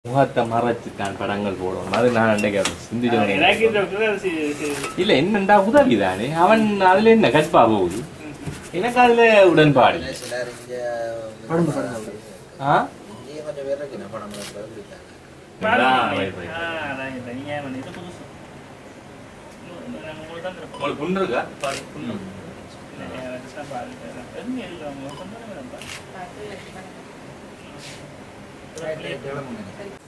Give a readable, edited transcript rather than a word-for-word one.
முகத்தை மறைச்சுத்தான் படங்கள் போடுவோம். அது நான் அன்றைக்கு சிந்திச்சு இல்லை என்னண்டா உதவி தானே அவன் அதுல என்ன கற்பா போகுது. எனக்கு அதுல உடன்பாடு. புண்ணு இருக்கா